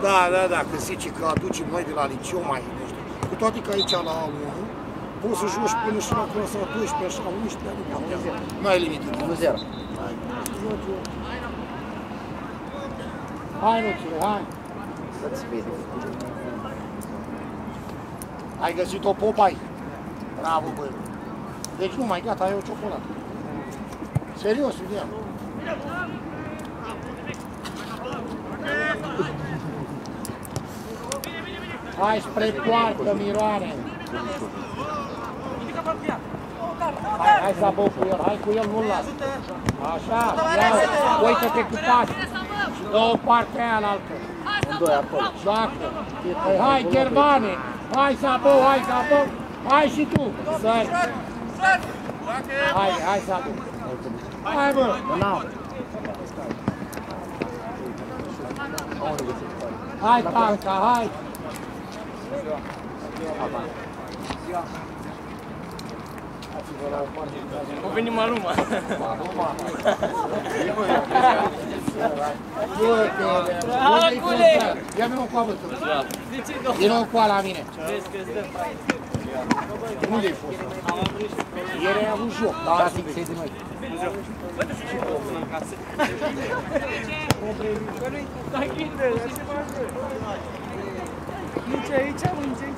Da, că zice că aducem noi de la liceu mai, nu știu. Cu toate că aici la 1, poți să joci până și la clasa 12, așa, 11, nu contează. Nu ai limită. 1-0. Hai, Nuțule, hai. Să-ți vede. Ai găsit-o, Popai? Bravo, băi. Deci nu mai gata, ai o ciocolată. Serios, Iulian. Hai spre poartă, Miroane. Hai să abău cu el, hai cu el, nu-l las. Așa, ia, uită-te cu pas. Și dă-o partea aia în altă. În doi acolo. Joacă. Hai, Gervane. Hai să abău, hai să abău. Hai și tu, sări. Hai să abău. Hai, bă. Hai, Tanca, hai. O venim Maluma. Ia vină cu avâtul. Vină cu ala la mine. Unde ai fost? Ieri ai avut joc. Da, zic, să-i de noi. Nici aici, nici aici.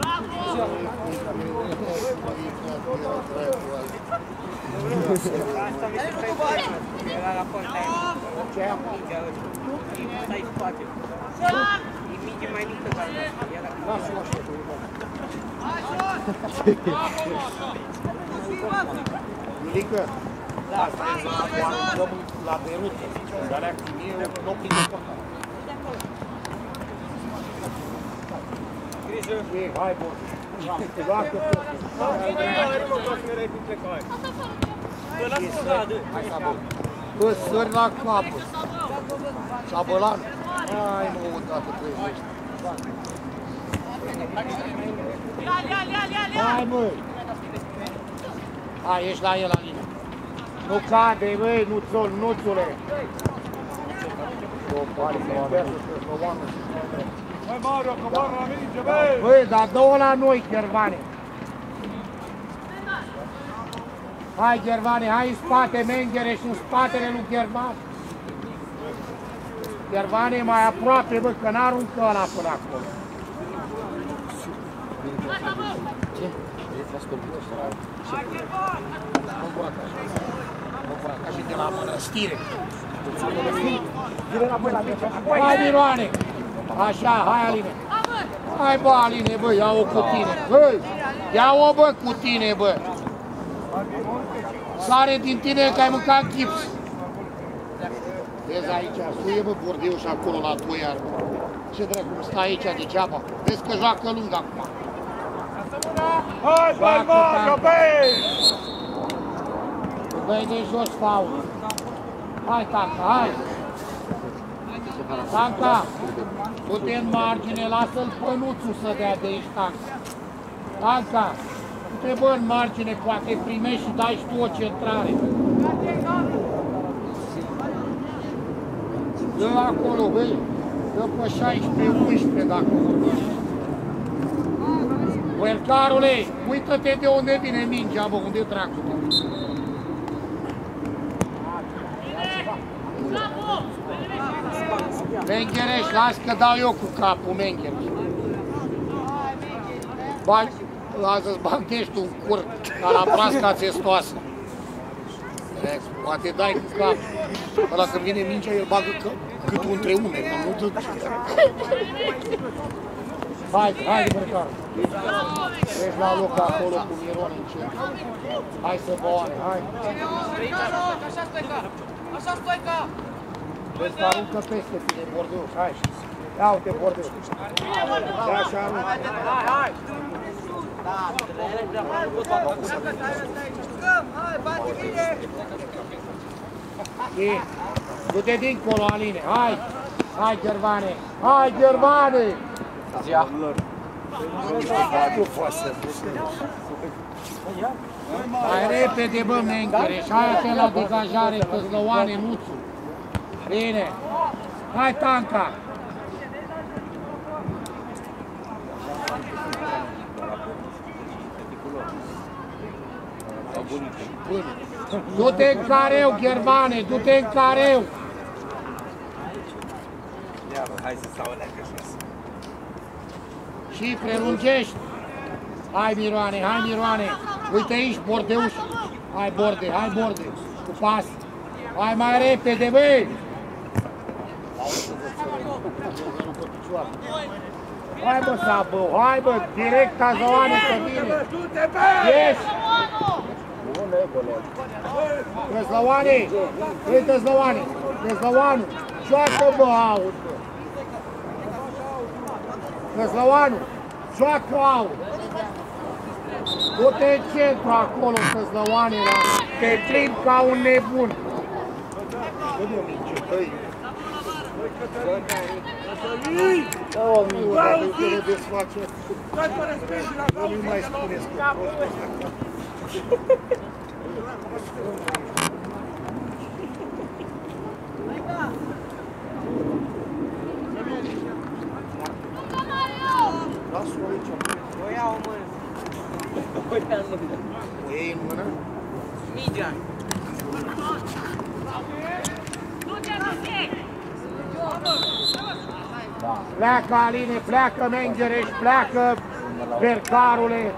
Asta mi se face. Era la porta aia. Ce aia? Stai în spate. E minge mai mică ca asta. Lasă-mă așa. Iulică, la Berută, dar la activie, nu prinde portare. Grijă. Hai, bun. Joacă-te. Hai să abău. Bă, sări la capăt. Șabălan. Hai, mă, odată trezești. Hai, măi. Hai, ești la el, Alina. Nu cade, băi, nuțule. Hai, Mario, că moară la minge, băi! Băi, dar dă-o la noi, Gervane. Hai, Gervane, hai în spate, Menghere, și în spatele lui Gervane. Gervane e mai aproape, bă, că n-aruncă ăla până acolo. Ce? Hai, Gervane! Nu buraca așa. Nu buraca și de la mănăstire. Vine înapoi la mine. Hai, Miroane! Așa, hai, Aline. Hai, bă, Aline, bă, ia-o cu tine. Băi, ia-o, bă, cu tine, bă. Sare din tine că ai mâncat chips. Vezi aici, suie, bă, bordeu și acolo la tu, iar. Ce dracu, stai aici degeaba. Vezi că joacă lung acum. Hai, băi, Mario, băi! Băi, de jos, faul. Hai, Tanca, hai. Tanca, du-te în margine, lasă-l pe Nuțu să dea de aici, Tanca. Tanca, du-te, bă, în margine, poate primești și dai și tu o centrare. Dă acolo, băi, dă pe 16-11 dacă vorbești. Bălcarule, uită-te de unde vine mingea, bă, unde dracu te uiți. Menghereș, las că dau eu cu capul, Menghereș. Bagi, lasă-ți bandești un cur ca la brasca țestoasă. Poate dai cu capul. Ăla când vine mingea, el bagă câtul între umeri, nu dă. Hai, Bărcar. Ești la loc acolo cu Miron în centru. Hai să boane, hai. Așa stoica! Așa stoica! Vezi că aruncă peste tine, Bordeu, hai. Ia uite, Bordeu. Da, așa aruncă. Hai! Hai, bate bine! Du-te dincolo, Aline, hai! Hai, Gervane! Hai, Gervane! Zia. Nu poate să hai repede, bă, Menghere, și hai-te la degajare, că-ți lăoane Nuțu. Bine! Hai, Tanca! Du-te în careu, Ghervane, du-te în careu. Hai să stau leacă jos. Și prelungești. Hai Miroane, hai Miroane. Uite aici, Bordeuș. Hai Borde, hai Borde. Cu pas. Hai mai repede, băi. Hai bă, Sabău, hai bă, direct Tazăoane pe tine. Ieși. Tăzlăoane, ei Tăzlăoane, Tăzlăoanu, joacă bă, aud bă. Tăzlăoanu, joacă aud. Du-te în centru acolo, Tăzlăoane, te plimbi ca un nebun. Dă-mi o minge, băi. O minge, dar nu te desface. Nu mai spuneți cu prostul ăsta. Lasă-o aici. O iau în mână. O iei în mână? Mingea. Pleacă Aline, pleacă Mengereș, pleacă Bercarule.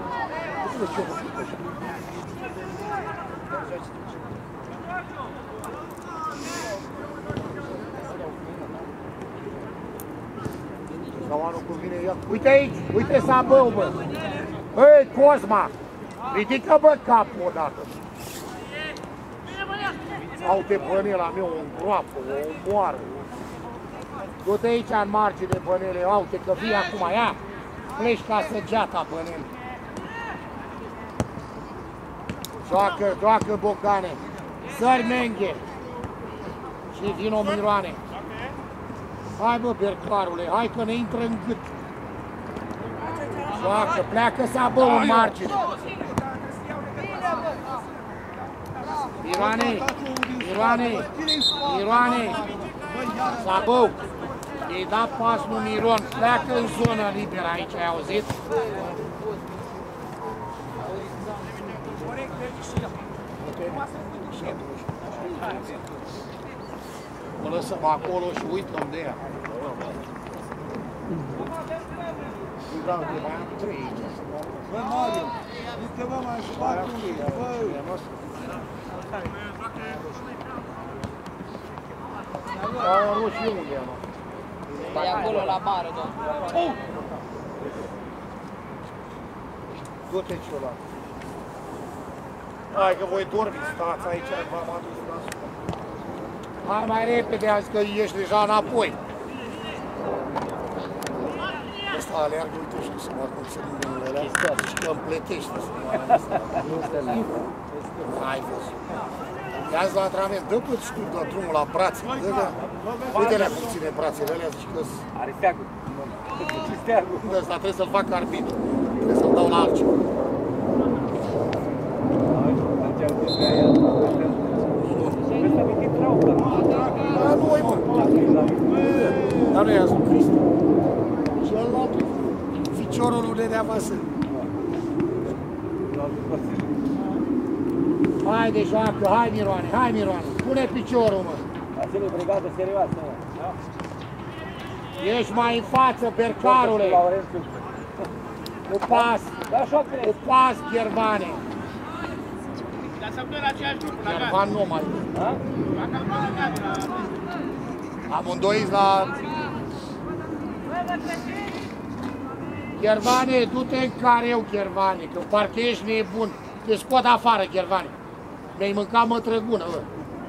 Uite aici, uite Sabău, bă. Ei, Cosma, ridică bă capul odată. Au-te Bănela meu, o îngroapă, o omoară. Du-te aici în margine, Bănele, uite că vii acum, ia. Pleci ca săgeata, Bănele. Joacă, joacă Bogdane. Sări Menghe. Și vino Miroane. Hai bă, Bercarule, hai că ne intră în gât. Joacă, pleacă Sabău în margine. Miroane, Miroane, Miroane. Sabău, i-ai dat pas lui Miron, pleacă în zonă liberă aici, ai auzit? Mă lăsăm acolo și uităm de ea. Bă, Mario, uite mă, mai spate unii, bă! Dar roșie unde e, mă? E acolo la bară, domnule. Du-te ciula. Hai că voi dormi, stați aici, v-am adus deasupra. Hai mai repede, azi că ești deja înapoi. Ăsta aleargă, uite, știu să mă arunc să numele alea și că îmi pletește să mă arunc. Hai văzut. Ia-ți la antrenament, dă cât știu, dă drumul la brațe, dă. Uite-le cum ține brațele alea, zici că-s... Are steagul. Ce steagul? Ăsta trebuie să-l fac arbitru, trebuie să-l dau la altceva. Dar nu-i mă. Dar nu i-ați lui Cristi. Și ălălaltul, ficiorul lui Nenea Vasile. Haide, joacă, hai Miroane, hai Miroane, pune piciorul, mă. Vasile, brigadă serioasă, mă. Ești mai în față, Bercarule. Cu pas, cu pas, Ghervane. Ghervan nu mai e. Amândoi la... Ghervane, du-te în careu, Ghervane, că parcă ești nebun. Te scot afară, Ghervane. Mi-ai mâncat mătrăgună, bă.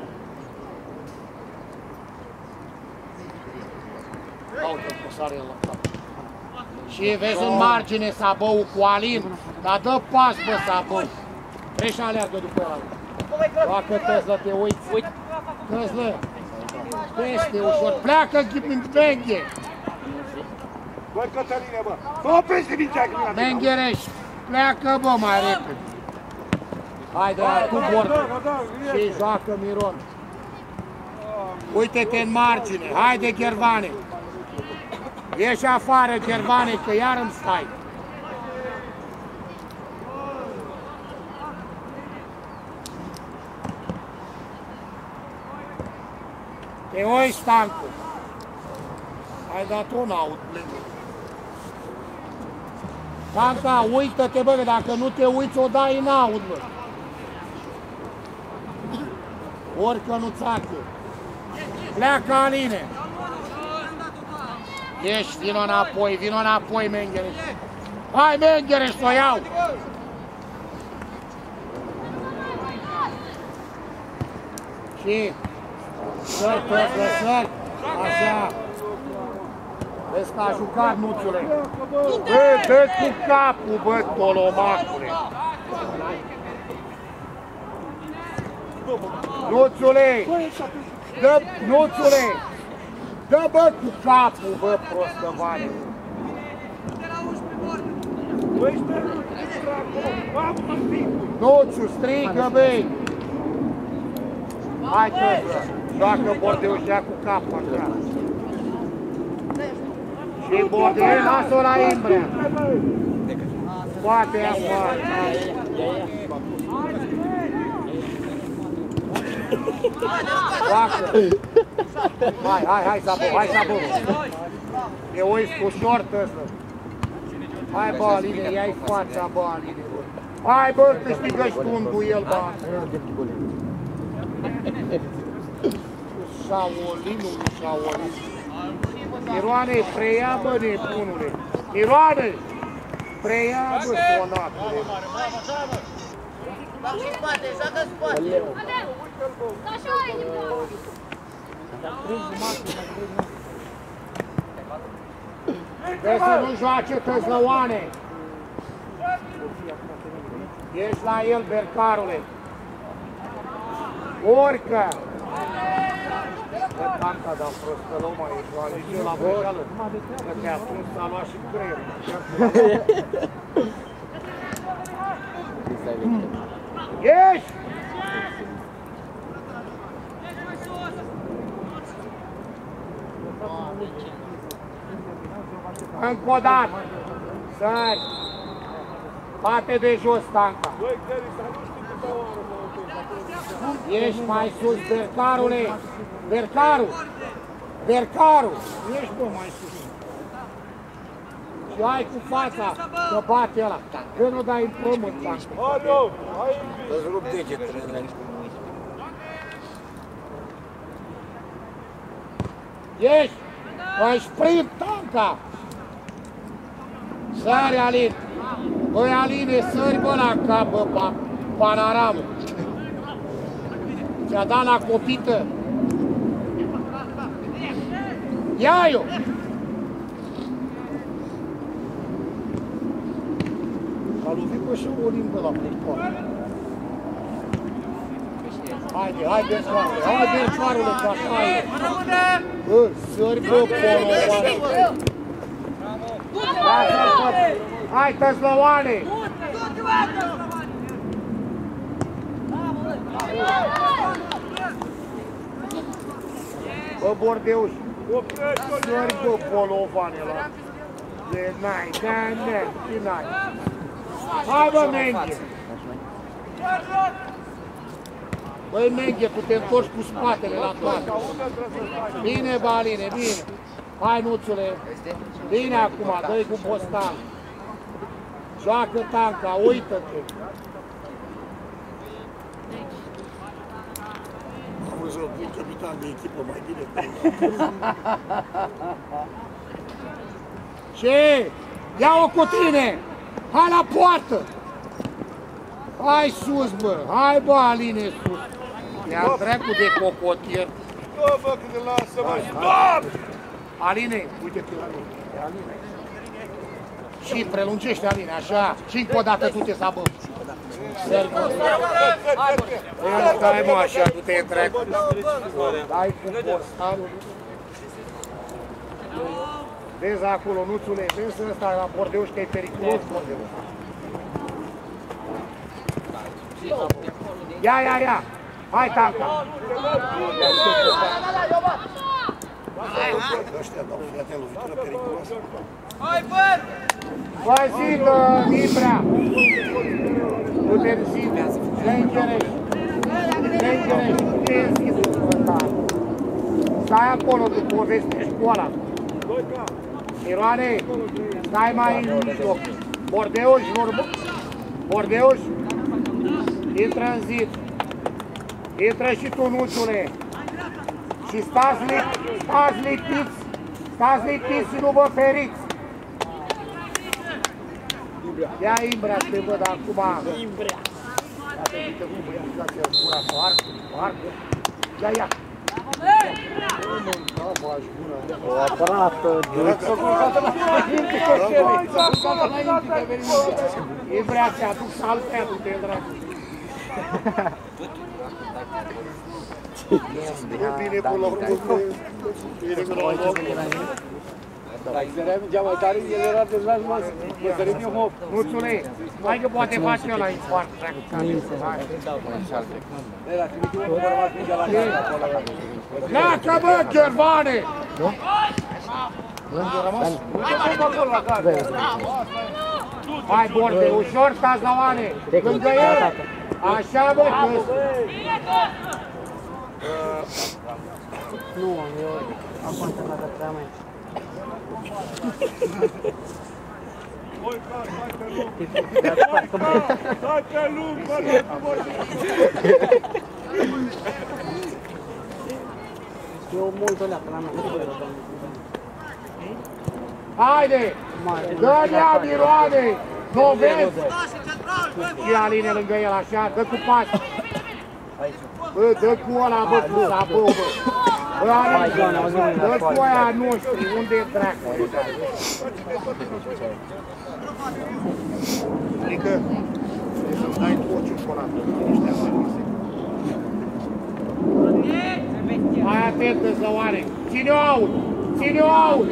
Uite, că sare el la cap. Și vezi în margine Sabău cu Alin, dar dă pas, bă, Sabău. Treci și aleargă după ăla. Joacă Tăzlă, te uiți. Tăzlă, peste ușor. Pleacă Menghe. Băi, Cătăline, bă. Fă peste mingea, Grimea. Menghereș, pleacă, bă, mai repede. Haide, tu Bordă. Și joacă Miron. Uite-te în margine. Haide, Ghervane. Ieși afară, Ghervane, că iar îmi stai. Te uiți, Tancu. Ai dat-o n-aud plângă. Tanca, uită-te, bă, că dacă nu te uiți, o dai n-aud, bă. Orică nu țacă. Pleacă, Aline. Ești, vino înapoi, Menghereș. Hai, Menghereș, să o iau. Și sări, sări, așa. Vezi că a jucat, Nuțule. Bă, dă cu capul, bă, tolomacule. Nuțule, dă, Nuțule, dă, bă, cu capul, bă, prostăvane. Nuțu, strigă, băi. Hai, tăză, joacă Bordeu și ia cu capul, așa. Și Bordeu, lasă-o la Imbrea. Poate afară. Joacă. Hai, Sabo. E uiți cu șort ăsta. Hai, bă, Aline, ia-i fața, bă, Aline. Hai, bă, câștigă-și tu un duel, bă. Șaolin. Miroane, preia, bă, nebunule. Miroane! Preia, bă, sonatule. Joacă spate. Așa e, nimeni. Vezi să nu joace Tăzlăoane. Ești la el, Bercarule. Orcă! Bă, Tanca, dar prostălău mai ești la lice la băială. Că te atunci s-a luat și creierul. Ești! Încă o dată! Sări! Bate de jos, Tanca! Ești mai sus, Bercarule! Bercaru! Ești, bă, mai sus! Și ai cu fața să bate ăla! Că nu dai în pământ, Tanca! Să-ți rup degetele. Ești! În sprint, Tanca! Sări, Alin! Băi, Aline, sări, bă, la cap, bă, panoramă! Ți-a dat la copită! Ia-i-o! A lovit pe Șaolin, bă, la pulpoară. Hai, Bercoarule, că așa e! Bă, sări, bă, poloane! Hai, Tăzlăoane! Bă, Bordeuș! Sări, bă, polovane ăla! N-ai! Hai, bă, Menghe! Băi, Menghe, tu te întorci cu spatele la toate! Bine, bă, Aline, bine! Hai, Nuțule! Bine acum, dă-i cu Bostan! Joacă Tanca, uită-te! Am văzut un capitan de echipă mai bine. Ce? Ia-o cu tine! Hai la poartă! Hai sus, bă! Hai, bă, Aline, sus! Ia-mi dracu de cocotier! Bă, bă, că te lasă, bă! Stop! Aline, uite-te la mine! Aline! Și prelungește, Aline, așa! Și încă o dată du-te să abăm! Stai, mă, așa, du-te în dracu! Dai cu postarul! Vezi acolo, Nuțule, vezi ăsta la Bordeuș, că e periculos, Bordeuș! Ia! Hai, Tanca! Ăștia dau, fii atent, lovitură periculoasă. Hai, bă! Bă, zidă, Ibrea! Du-te în zidă! Lengerești! Lengerești! Du-te în zidă, bătar! Stai acolo, tu povestești cu ăla. Miroane, stai mai în mijloc. Bordeuș, Bordeuș, intră în zid. Intră și tu, Nuțule. Și stați liptiți și nu vă feriți. Ia Imbrea, te văd acum. Imbrea. Iată, uite cum băiața gura foarte. Ia. O apărată. Imbrea, te aduc saltea, du-te, dragul. Bine până la urmă. Bine până la urmă. Dacă se reamingea mai tare, el era deja jos. Mă sărit eu hop. Mulțumesc. Hai că poate face ăla infarct. Era, trimite un format mingea la care acolo. Pleacă, bă, Gervane! Lângă rămas? Uite cum acolo la care. Hai, Borde, ușor, Tazavane! Lângă el! Așa, bă, că... Nu, eu am concentrat prea mai. Stai pe lung, bă! Eu mult o leacă la mea. Haide! Dă-ne-a, Miroane! Nu vezi? Și Aline lângă el, așa, dă cu pas! Bă, dă cu ăla, bă, cu sabău, bă! Bă, Aline, dă cu aia noștri, unde-i dracu? Adică, trebuie să-mi dai tu o ciocolată, niște afară. Hai atentă, Zăoane! Ține-o aud! Ține-o aud!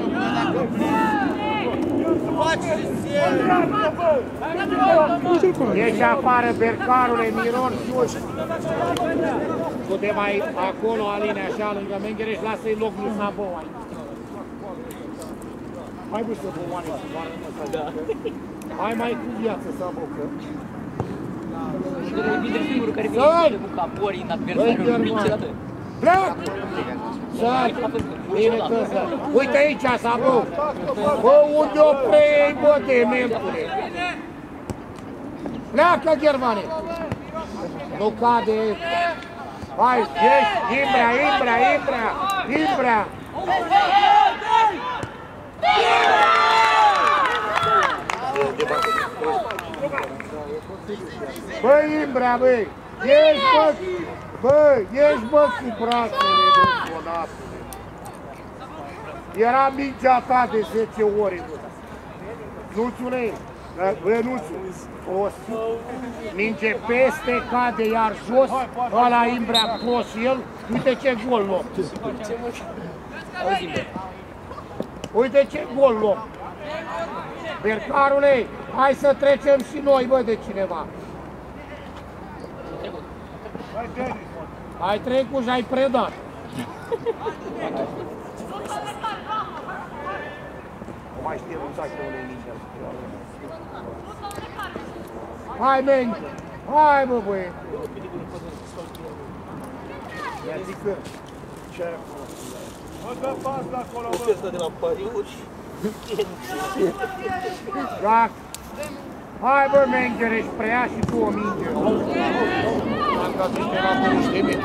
Ieși afară, Bercarule, Miron, sus! Du-te mai acolo, Aline, așa, lângă Menghereș, lasă-i loc lui Sabău aici. Hai bă să Zăoane, să doară măsă. Hai mai cu viață, Sabău, că... E singurul care vine cu capori în adversariul niciodată. Pleacă! Sări! Bine tăză! Uite aici, Sabău! Bă, unde o preiei, bă, dementule! Pleacă, Gervane! Nu cade! Hai, ieși! Imbrea! Bă, Imbrea, băi! Ieși, bă! Bă, ieși, bă, cu brațele, bă, bonatule! Era mingea ta de 10 ori, bă! Nuțule! Bă, Nuțule! Prost! Minge peste, cade iar jos, ăla Imbrea prost și el, uite ce gol luăm! Uite ce gol luăm! Bercarule, hai să trecem și noi, bă, de cineva! Ai trecut și ai predat. Nu mai știe cum să-și unei mingea. Hai, Mengi! Hai, bă, băie! Ia zică, ce ai acolo? Mă dă pas de acolo, bă! Ăsta de la pariuri. Jac! Hai, bă, Menghereș, preia și tu o minge. Am dat niște la niște metri.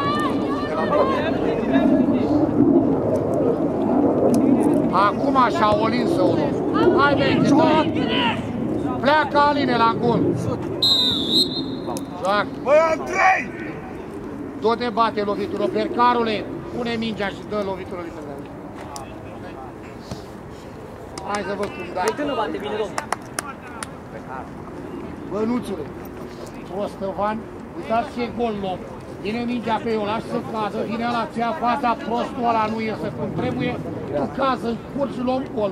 Acum așa o linsă unul. Hai, Menghereș! Pleacă Aline la gol. Jac! Băi, Andrei! Du-te bate lovitură, Bercarule, pune mingea și dă lovitură din mână. Hai să văd cum dai. Uite, nu bate bine, domnul. Bănuțule, prostăvan, uitați ce gol luăm. Vine mingea pe eu, lași să cadă, vine ăla, ți-a fața, prostul ăla nu iese cum trebuie, tu cază în curs și luăm gol.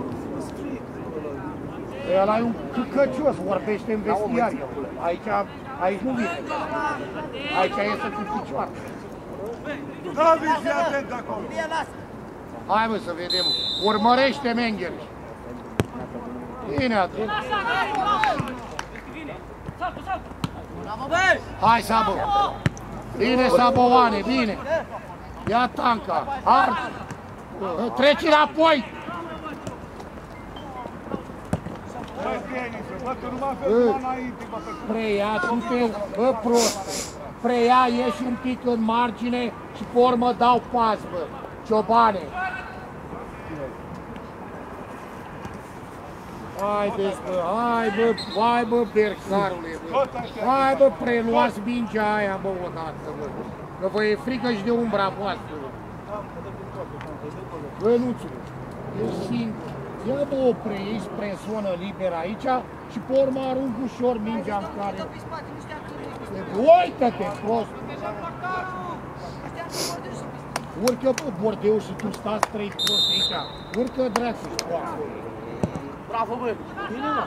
Ăla e un căcăcios, vorbește în vestiar. Aici nu vine. Aici iese cu picioare. Da, vii, fii atent acolo! Hai mă să vedem, urmărește Menghereș. Bine atunci. Hai, Sabo! Bine, Saboane, bine! Ia tanca! Ard! Treci înapoi! Preia, bă, prost! Preia, ieși un pic în margine și pe urmă dau pas, bă! Ciobane! Haideți, bă, hai, bă, bercarule, bă! Hai, bă, preluați mingea aia, bă, odată, bă! Că vă e frică și de umbra voastră, bă! Bă, nu-ți-o! Ești singur! Ia, bă, o preiei spre zonă liberă aici și pe urmă arunc ușor mingea în care... Uită-te, prost! Urcă, bă, Bordeu, și tu stați trei prost aici. Urcă, dracu, și cu acolo. Bravo, bă! Bine, mă!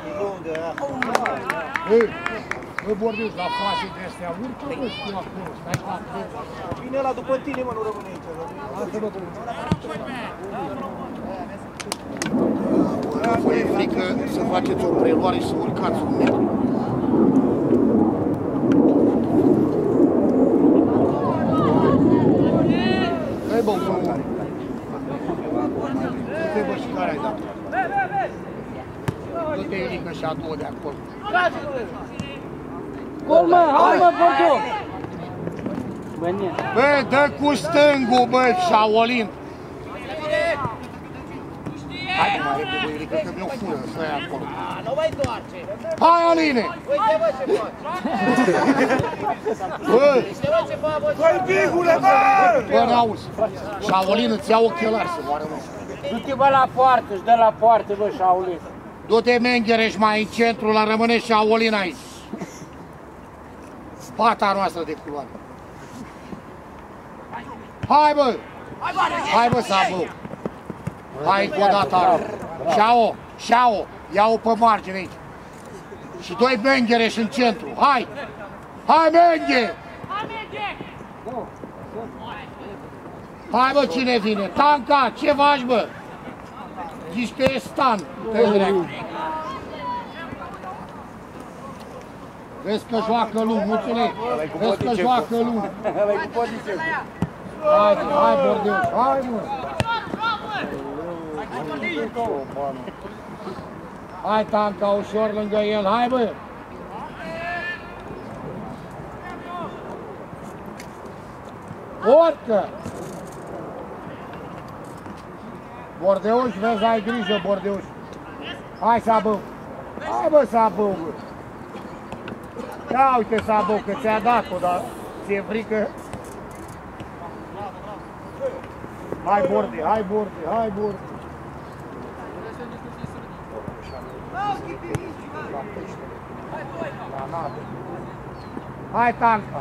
Bă, Bordeu, la fase de astea, urcă, bă, și tu acolo, stai cu acolo. Vine ăla după tine, mă, nu rămâne aici. Lasă-mă, bă! Vă e frică să faceți o preluare și să urcați un metru. Hai, bă, unul care. Du-te, bă, și care ai dat? Du-te, Irică, și a doua de acolo. Gol, mă! Hai, mă, Bordeu! Bă, dă cu stângul, bă, Shaolin! Hai, mai repede, Irică, că mi-o fură, stai acolo. Nu mai doarce! Hai, Aline! Uite, bă, ce faci! Bă! Uite, bă, ce faci, bă! Băi, bigule, bă! Bă, n-auzi! Shaolin, îți ia ochelari să moară, mă. Du-te, bă, la poartă, își dă la poartă, bă, Shaolin. Du-te, Menghereș, mai în centru, la rămâne Shaolin aici. Pata noastră de culoare. Hai, bă! Hai, bă, Sabu! Hai, încă o dată, arăt. Șao, ia-o pe margine aici. Și doi Menghereș în centru. Hai! Hai, Menghe! Hai, bă, cine vine? Tanca, ce faci, bă? Zici că e stan. Vezi că joacă lung, mulțumesc. Vezi că joacă lung. Hai, Bordeu, hai, mă. Hai, Tanca, ușor lângă el, hai, bă. Orcă! Bordeuș, vezi, ai grijă, Bordeuș. Hai, Sabău. Hai, bă, Sabău, bă. Ia uite, Sabău, că ți-a dat-o, dar ți-e frică. Hai, Borde, hai, Borde, hai, Borde. Hai, Tanca.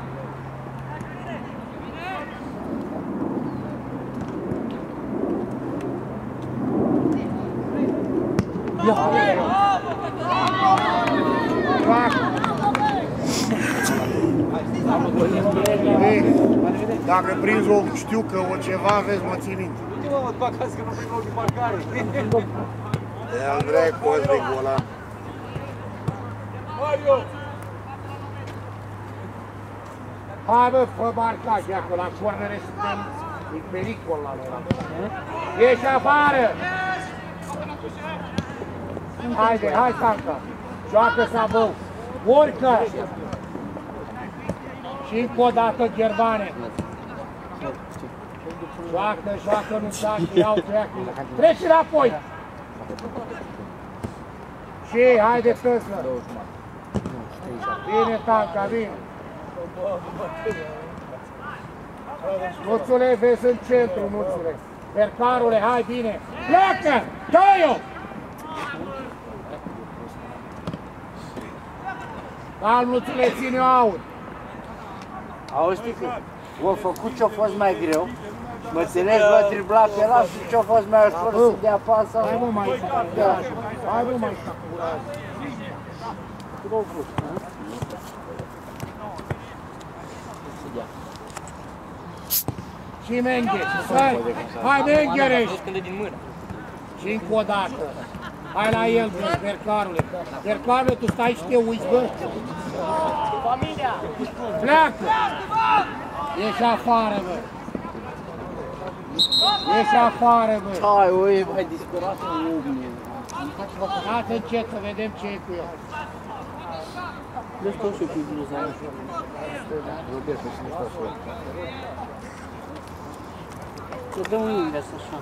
Dacă prinzi o, știu că o ceva vezi, mă ții minte. Uite, mă, după acasă că nu prind loc de parcare. E-al drag post de gola. Hai, bă, fă marcaj, acolo, la cornere suntem în pericol la noi. Ieși afară! Haide, hai, Tanca! Joacă Sabău! Urcă! Și încă o dată, Gherbane! Joacă, nu tacă, iau treacă! Treci înapoi! Și, haide, Tăslă! Bine, Tanca, bine! Nuțule, vezi în centru, Nuțule! Percarule, hai, bine! Pleacă! Dă-i-o! Calm, Nuțule, ține-o aud! Auzi, că o făcut ce-a fost mai greu, mă înțelegi, l-a driblat pe ăla și ce-a fost mai ușor să dea pasă. Hai, mă, mai curaj! Hai, mă, mai curaj! Și Menghe, hai, Menghereș! Și încă o dată! Hai la el, bă, Percarule! Percarule, tu stai și te uiți, bă! Pleacă! Ești afară, bă! Ieși afară, bă! Hai, o, e mai disperat în omne. Dați încet să vedem ce e cu el. Deci tot și cu bluza. Să dă un invers așa.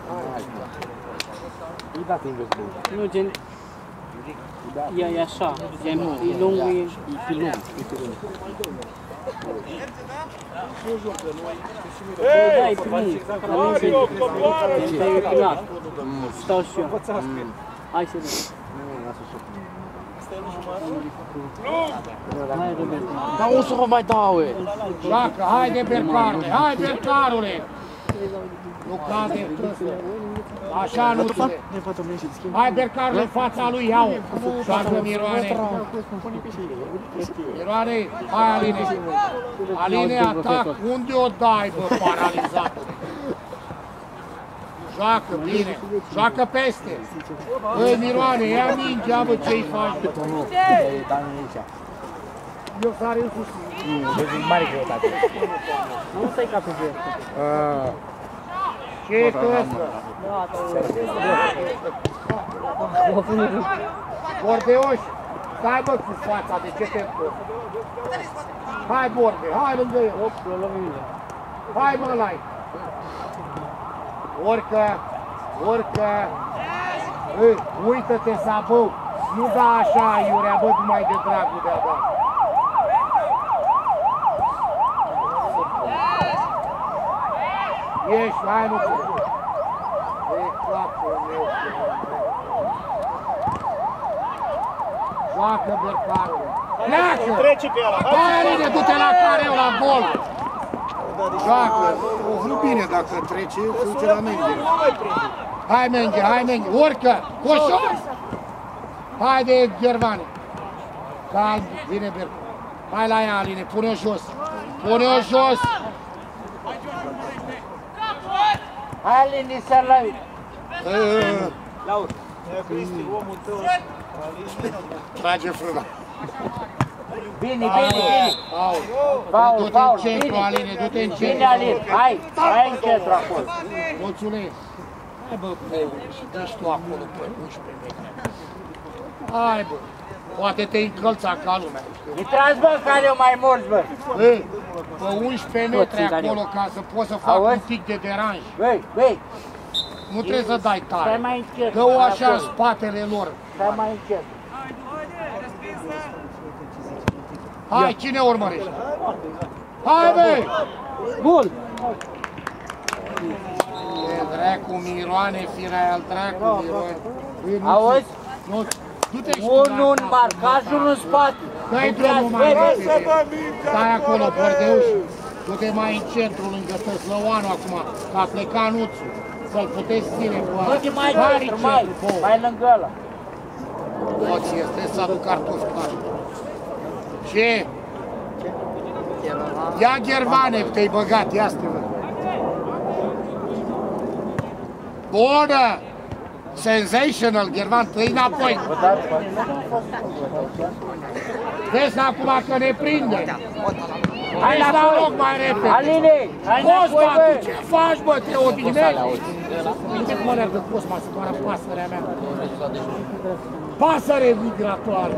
Îi dați invers bun. Nu, gen... E așa, gen, e lung, e fi lung. Da, e primit. E primit. Stau și eu. Hai să vedem. Hai, Roberto. Dar o să vă mai dau, e. Joacă, haide Bercarule, hai Bercarule! Nu cade trăsă. Așa nu ține. Hai Bercarule în fața lui, iau! Joacă Miroane. Miroane, hai Aline. Aline, atac, unde o dai, bă, paralizat? Joacă, bine, joacă peste. Băi, Miroane, ia mingea, bă, ce-i faci, bă? Eu sare în sus. Vezi, mare greutate. Nu stai ca pe verde. Ce-i ăsta? Bordeoși, stai bă cu fața, de ce te întorci? Hai Borde, hai lângă el. Hai mă lai. Urcă, urcă. Uită-te, Sabău. Nu da așa, Iurea, bă, numai de dragul de-a dat. Ești, hai nu te. E capul meu. Joacă Bercarule. Pleacă! Hai, Aline, du-te la careu, la gol! Joacă! Nu bine dacă trece, duce la Menghe. Hai Menghe, hai Menghe, urcă! Coșor! Haide, Gervane! Calm, vine Bercarule. Hai la ea, Aline, pune-o jos! Pune-o jos! Hai, Aline, să-l lai! Laur, Cristi, omul tău. Trage frâna. Bine, bine, bine! Faul, du-te în centru, Aline, du-te în centru. Bine, Aline, hai! Hai în centru acolo! Mulțumesc! Hai bă, și dă-și tu acolo pe 11 metri. Hai bă! Poate te încălța ca lumea. Intrați bă, care o mai mulți bă! Băi, pe 11 metri acolo ca să poți să fac un pic de deranj. Băi, băi! Nu trebuie să dai Stai tare. mai încet! Dă-o așa în spatele lor. Stai mai încet! Hai, cine urmărește? Hai băi! Bun! E dracu Miroane, firea al dracu Miroane. Auzi? Nu, du-te și Unul în marcaj, unul în spate! dai drumul mai repede. Stai acolo, Bordeuș. Du-te mai în centru, lângă Tăslăoanu acum, că a plecat Nuțu. Să-l puteți ține cu ala. Du-te mai centru, mai lângă ăla! Oții, trebuie să aduc cartofi clari. Ce? Ia Gervane, te-ai băgat, ia stă. Bună! Sensational, Gervan, trăi înapoi. Vezi acum că ne prinde. Hai la loc mai repede. Aline, hai înapoi, Cosma, bă! tu ce faci, bă? Te odihnești? Uite cum alergă Cosma să doară pasărea mea. Pasăre migratoare.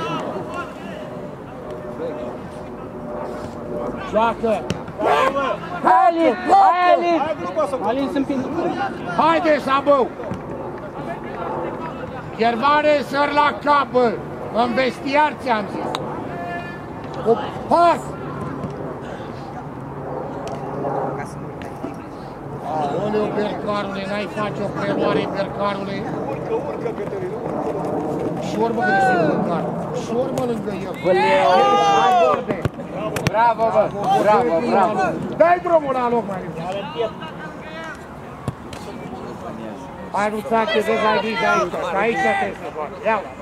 Joacă. Hai, Alin! Hai, Alin! Alin sunt prin... Haide, Sabău! Gervane, sări la cap, bă! În vestiar ți-am zis! Cu pas! Aoleu, Bercarule, n-ai face o preluare, Bercarule! Urcă, Cătălin, Și urmă că ești Bercar! Și urmă lângă el! Hai, Borde! Bravo, bă! Bravo, bravo! Dai drumul la loc mai repede! Hai, nu ți-a ce vezi aici, aici, că aici trebuie să faci! Ia-o!